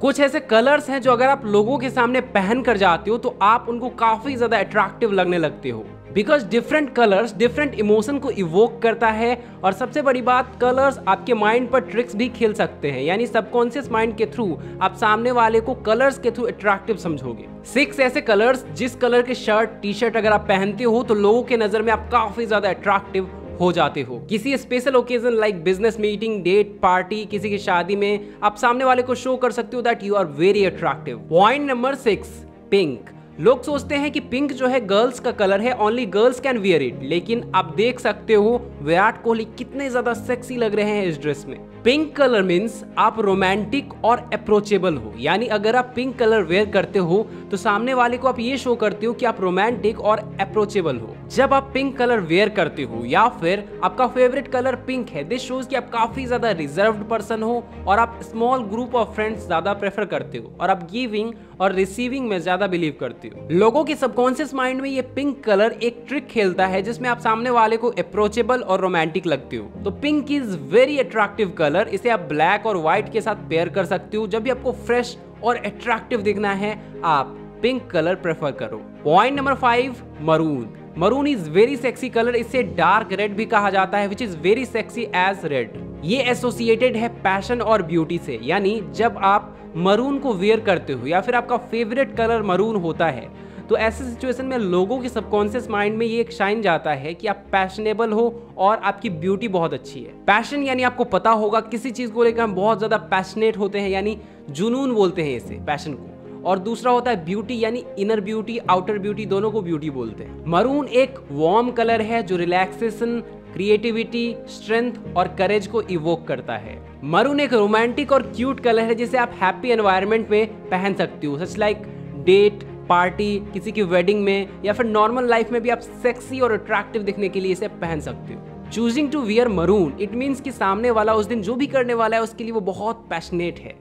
कुछ ऐसे कलर्स हैं जो अगर आप लोगों के सामने पहन कर जाते हो तो आप उनको काफी ज्यादा अट्रैक्टिव लगने लगते हो, because different colours different emotion को इवोक करता है। और सबसे बड़ी बात, कलर्स आपके माइंड पर ट्रिक्स भी खेल सकते हैं, यानी सबकॉन्शियस माइंड के थ्रू आप सामने वाले को कलर्स के थ्रू अट्रैक्टिव समझोगे। 6 ऐसे कलर्स, जिस कलर के शर्ट टी शर्ट अगर आप पहनते हो तो लोगों के नजर में आप काफी ज्यादा अट्रैक्टिव हो जाते हो। किसी special occasion like business meeting, date, party, किसी की शादी में आप सामने वाले को शो कर सकते हो that you are very attractive. Point number 6, pink. लोग सोचते हैं कि पिंक जो है गर्ल्स का कलर है, only girls can wear it, लेकिन आप देख सकते हो विराट कोहली कितने ज्यादा सेक्सी लग रहे हैं इस ड्रेस में। पिंक कलर मीन्स आप रोमांटिक और अप्रोचेबल हो, यानी अगर आप पिंक कलर वेयर करते हो तो सामने वाले को आप ये शो करते हो कि आप रोमांटिक और अप्रोचेबल हो। जब आप पिंक कलर वेयर करते हो या फिर आपका फेवरेट कलर पिंक है, दिस शोज कि आप काफी ज्यादा रिजर्व्ड पर्सन हो और आप स्मॉल ग्रुप ऑफ फ्रेंड्स ज्यादा प्रेफर करते हो और आप गिविंग और रिसीविंग में ज्यादा बिलीव करते हो। लोगों के सबकॉन्शियस माइंड में ये पिंक कलर एक ट्रिक खेलता है जिसमें आप सामने वाले को अप्रोचेबल और रोमांटिक लगते हो। तो pink is very attractive colour, इसे आप ब्लैक और व्हाइट के साथ पेयर कर सकते हो। जब भी आपको फ्रेश और अट्रैक्टिव दिखना है आप पिंक कलर प्रेफर करो। Point number 5, maroon. Maroon is very sexy colour, इसे डार्क रेड भी कहा जाता है, which is very sexy as red. ये एसोसिएटेड है पैशन और ब्यूटी से, यानी जब आप मरून को वेयर करते हो या फिर आपका फेवरेट कलर मरून होता है तो ऐसे सिचुएशन में लोगों के सबकॉन्शियस माइंड में ये एक शाइन जाता है कि आप पैशनेबल हो और आपकी ब्यूटी बहुत अच्छी है। पैशन यानी आपको पता होगा किसी चीज को लेकर हम बहुत ज्यादा पैशनेट होते हैं, यानी जुनून बोलते हैं इसे, पैशन को। और दूसरा होता है ब्यूटी, यानी इनर ब्यूटी, आउटर ब्यूटी, दोनों को ब्यूटी बोलते हैं। मरून एक वार्म कलर है जो रिलैक्सेशन, क्रिएटिविटी, स्ट्रेंथ और करेज को इवोक करता है। मरून एक रोमांटिक और क्यूट कलर है जिसे आप हैप्पी एनवायरनमेंट में पहन सकते हो, सच लाइक डेट, पार्टी, किसी की वेडिंग में या फिर नॉर्मल लाइफ में भी आप सेक्सी और अट्रैक्टिव दिखने के लिए इसे पहन सकते हो। Choosing to wear maroon it means कि सामने वाला उस दिन जो भी करने वाला है उसके लिए वो बहुत पैशनेट है।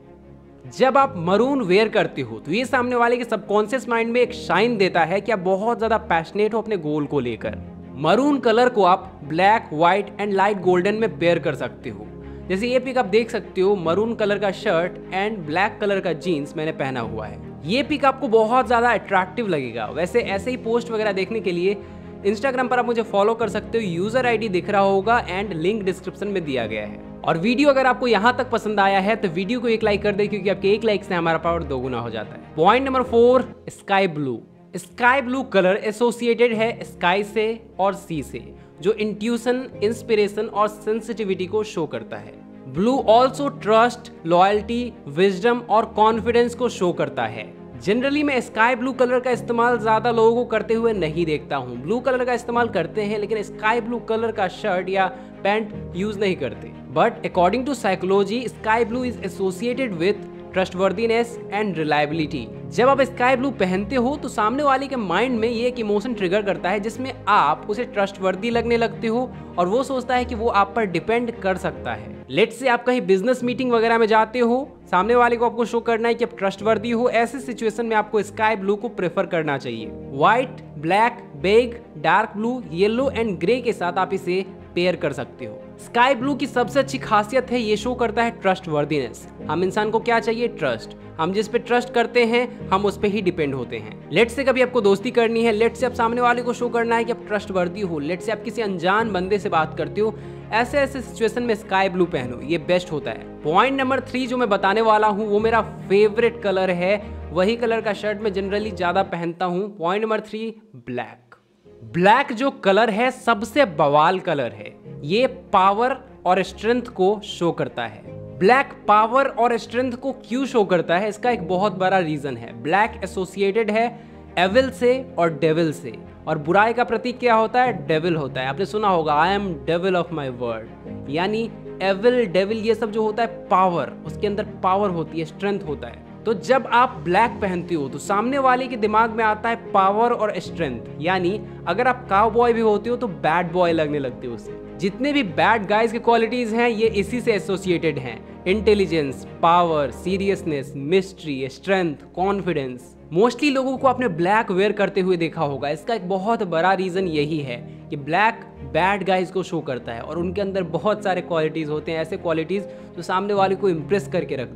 जब आप मरून वेयर करते हो तो ये सामने वाले के सबकॉन्शियस माइंड में एक शाइन देता है कि आप बहुत ज्यादा पैशनेट हो अपने गोल को लेकर। मरून कलर को आप black, white and light golden में पेयर कर सकते हो। जैसे ये पिक आप देख सकते हो, मरून कलर का शर्ट एंड ब्लैक कलर का जीन्स मैंने पहना हुआ है। ये पिक आपको बहुत ज्यादा अट्रैक्टिव लगेगा। वैसे ऐसे ही पोस्ट वगैरह देखने के लिए इंस्टाग्राम पर आप मुझे फॉलो कर सकते हो, यूजर आईडी दिख रहा होगा एंड लिंक डिस्क्रिप्शन में दिया गया है। और वीडियो अगर आपको यहाँ तक पसंद आया है तो वीडियो को एक लाइक कर दे, क्योंकि आपके एक लाइक से हमारा पावर 2 गुना हो जाता है। Point number 4, sky blue. Sky blue colour associated है स्काई से और सी से, जो इंट्यूशन, इंस्पिरेशन और सेंसिटिविटी को शो करता है। Blue also trust, loyalty, wisdom और कॉन्फिडेंस को शो करता है। जनरली मैं स्काई ब्लू कलर का इस्तेमाल ज्यादा लोगों को करते हुए नहीं देखता हूँ। ब्लू कलर का इस्तेमाल करते हैं लेकिन स्काई ब्लू कलर का शर्ट या पैंट यूज नहीं करते। But according to psychology sky blue is associated with trustworthiness and reliability. जब आप स्काई ब्लू पहनते हो तो सामने वाले के माइंड में ये एक इमोशन ट्रिगर करता है जिसमें आप उसे ट्रस्टवर्दी लगने लगते हो और वो सोचता है कि वो आप पर डिपेंड कर सकता है। लेट्स से आप कहीं बिजनेस मीटिंग वगैरह में जाते हो, सामने वाले को आपको शो करना है कि आप ट्रस्टवर्दी हो, ऐसे सिचुएशन में आपको स्काई ब्लू को प्रेफर करना चाहिए। White, black, beige, dark blue, yellow and grey के साथ आप इसे पेयर कर सकते हो। स्काई ब्लू की सबसे अच्छी खासियत है ये शो करता है ट्रस्टवर्दीनेस। हम इंसान को क्या चाहिए? ट्रस्ट। हम जिस पे ट्रस्ट करते हैं हम उस पे ही डिपेंड होते हैं। लेट्स से कभी आपको दोस्ती करनी है, लेट्स से आप सामने वाले को शो करना है कि आप ट्रस्टवर्दी हो, लेट्स से आप किसी अनजान बंदे से बात करते हो, ऐसे ऐसे सिचुएशन में स्काई ब्लू पहनो, ये बेस्ट होता है। पॉइंट नंबर 3 जो मैं बताने वाला हूँ वो मेरा फेवरेट कलर है, वही कलर का शर्ट मैं जनरली ज्यादा पहनता हूँ। Point number 3, black. ब्लैक जो कलर है सबसे बवाल कलर है, ये पावर और स्ट्रेंथ को शो करता है। ब्लैक पावर और स्ट्रेंथ को क्यों शो करता है, इसका एक बहुत बड़ा रीजन है। ब्लैक एसोसिएटेड है एविल से और डेविल से, और बुराई का प्रतीक क्या होता है? डेविल होता है। आपने सुना होगा I am devil of my word, यानी एविल, डेविल ये सब जो होता है पावर, उसके अंदर पावर होती है, स्ट्रेंथ होता है। तो जब आप ब्लैक पहनते हो तो सामने वाले के दिमाग में आता है पावर और स्ट्रेंथ, यानी अगर आप काउ बॉय भी होते हो तो बैड बॉय लगने लगते हो उससे। जितने भी बैड गाइज के क्वालिटीज हैं ये इसी से एसोसिएटेड हैं। Intelligence, power, seriousness, mystery, strength, confidence. Mostly लोगों को आपने ब्लैक वेयर करते हुए देखा होगा। इसका एक बहुत बड़ा रीजन यही है कि ब्लैक बैड गाइज को शो करता है और उनके अंदर बहुत सारे क्वालिटीज होते हैं, ऐसे क्वालिटीज जो सामने वाले को इम्प्रेस करके रखते हैं।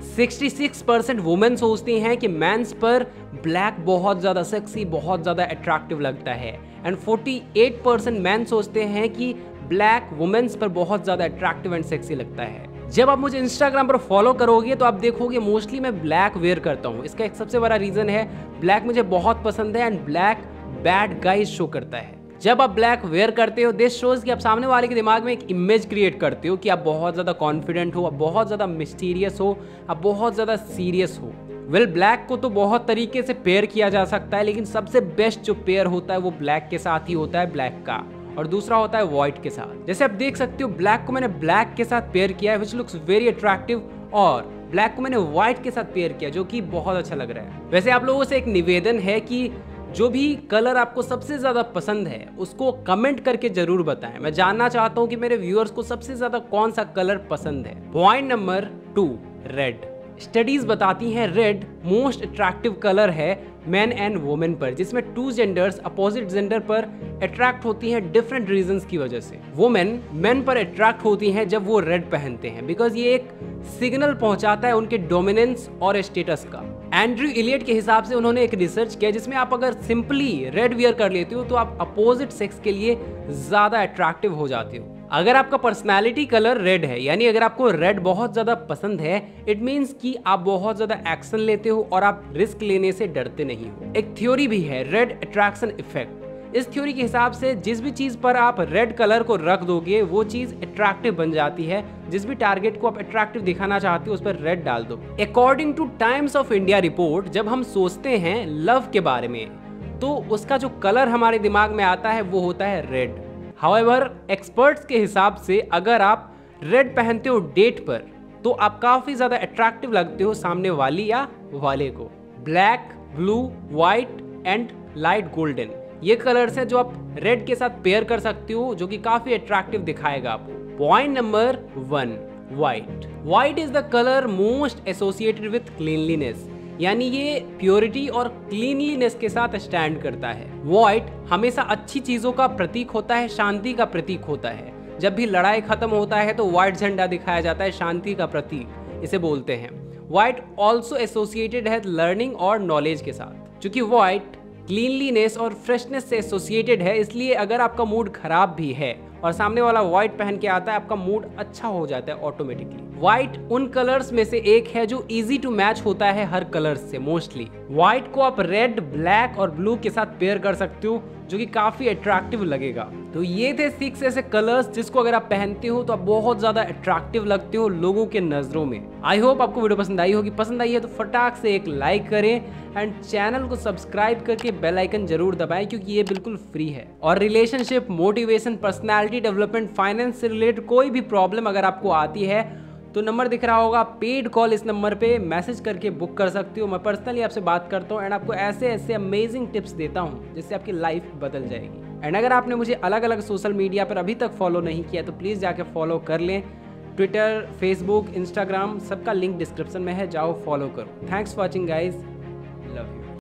66% वुमेन सोचती हैं कि मेंस पर ब्लैक बहुत ज़्यादा सेक्सी, बहुत ज़्यादा अट्रैक्टिव लगता है, एंड 48% मैन सोचते हैं कि ब्लैक वुमेन्स पर बहुत ज़्यादा अट्रैक्टिव एंड सेक्सी लगता है। जब आप मुझे इंस्टाग्राम पर फॉलो करोगे तो आप देखोगे मोस्टली मैं ब्लैक वेयर करता हूँ। इसका एक सबसे बड़ा रीज़न है ब्लैक मुझे बहुत पसंद है, and black bad guys show करता है। जब आप ब्लैक वेयर करते हो दिस शोज कि आप सामने वाले के दिमाग में एक इमेज क्रिएट करते हो कि आप बहुत ज़्यादा कॉन्फिडेंट हो, आप बहुत ज़्यादा मिस्टीरियस हो, आप बहुत ज़्यादा सीरियस हो। वेल ब्लैक को तो बहुत तरीके से पेयर किया जा सकता है, लेकिन सबसे बेस्ट जो पेयर होता है वो ब्लैक के साथ ही होता है, ब्लैक का, और दूसरा होता है व्हाइट के साथ। जैसे आप देख सकते हो ब्लैक को मैंने ब्लैक के साथ पेयर किया है विच लुक्स वेरी अट्रैक्टिव, और ब्लैक को मैंने व्हाइट के साथ पेयर किया जो कि बहुत अच्छा लग रहा है। वैसे आप लोगों से एक निवेदन है कि जो भी कलर आपको सबसे ज्यादा पसंद है उसको कमेंट करके जरूर बताएं। मैं जानना चाहता हूं कि मेरे व्यूअर्स को सबसे ज्यादा कौन सा कलर पसंद है। Point number 2, red. स्टडीज बताती हैं रेड मोस्ट अट्रैक्टिव कलर है मैन एंड वुमेन पर, जिसमें 2 जेंडर्स अपोजिट जेंडर पर अट्रैक्ट होती हैं डिफरेंट रीजंस की वजह से। वुमेन मेन पर अट्रैक्ट होती हैं जब वो रेड पहनते हैं, बिकॉज ये एक सिग्नल पहुंचाता है उनके डोमिनेंस और स्टेटस का। एंड्रयू इलियट के हिसाब से उन्होंने एक रिसर्च किया जिसमें आप अगर सिंपली रेड वियर कर लेते हो तो आप अपोजिट सेक्स के लिए ज्यादा अट्रैक्टिव हो जाते हो। अगर आपका पर्सनालिटी कलर रेड है, यानी अगर आपको रेड बहुत ज्यादा पसंद है, इट मीन्स कि आप बहुत ज्यादा एक्शन लेते हो और आप रिस्क लेने से डरते नहीं हो। एक थ्योरी भी है रेड अट्रैक्शन इफेक्ट। इस थ्योरी के हिसाब से जिस भी चीज पर आप रेड कलर को रख दोगे वो चीज अट्रैक्टिव बन जाती है। जिस भी टारगेट को आप अट्रैक्टिव दिखाना चाहते हो उस पर रेड डाल दो। According to Times of India report, जब हम सोचते हैं लव के बारे में तो उसका जो कलर हमारे दिमाग में आता है वो होता है रेड। हाउएवर एक्सपर्ट्स के हिसाब से अगर आप रेड पहनते हो डेट पर तो आप काफी ज्यादा अट्रैक्टिव लगते हो सामने वाली या वाले को। Black, blue, white and light golden, ये कलर्स हैं जो आप रेड के साथ पेयर कर सकते हो, जो कि काफी अट्रैक्टिव दिखाएगा आपको। Point number 1, white. White is the colour most associated with cleanliness, यानी ये प्योरिटी और क्लीनलीनेस के साथ स्टैंड करता है। व्हाइट हमेशा अच्छी चीजों का प्रतीक होता है, शांति का प्रतीक होता है। जब भी लड़ाई खत्म होता है तो व्हाइट झंडा दिखाया जाता है, शांति का प्रतीक इसे बोलते हैं। व्हाइट ऑल्सो एसोसिएटेड है लर्निंग और नॉलेज के साथ। चूंकि व्हाइट क्लीनलीनेस और फ्रेशनेस से एसोसिएटेड है, इसलिए अगर आपका मूड खराब भी है और सामने वाला व्हाइट पहन के आता है आपका मूड अच्छा हो जाता है ऑटोमेटिकली। व्हाइट उन कलर्स में से एक है जो इजी टू मैच होता है हर कलर्स से। मोस्टली व्हाइट को आप रेड, ब्लैक और ब्लू के साथ पेयर कर सकते हो जो कि काफी अट्रैक्टिव लगेगा। तो ये थे 6 ऐसे कलर्स जिसको अगर आप पहनते हो तो आप बहुत ज्यादा अट्रैक्टिव लगते हो लोगों के नजरों में। आई होप आपको वीडियो पसंद आई होगी। पसंद आई है तो फटाक से एक लाइक करें एंड चैनल को सब्सक्राइब करके बेल आइकन जरूर दबाएं क्योंकि ये बिल्कुल फ्री है। और relationship, motivation, personality development, finance से रिलेटेड कोई भी प्रॉब्लम अगर आपको आती है तो नंबर दिख रहा होगा, पेड कॉल इस नंबर पे मैसेज करके बुक कर सकते हो। मैं पर्सनली आपसे बात करता हूँ एंड आपको ऐसे ऐसे अमेजिंग टिप्स देता हूँ जिससे आपकी लाइफ बदल जाएगी। एंड अगर आपने मुझे अलग अलग सोशल मीडिया पर अभी तक फॉलो नहीं किया तो प्लीज़ जाके फॉलो कर लें। ट्विटर, फेसबुक, इंस्टाग्राम सबका लिंक डिस्क्रिप्शन में है, जाओ फॉलो करो। Thanks for watching guys, love you.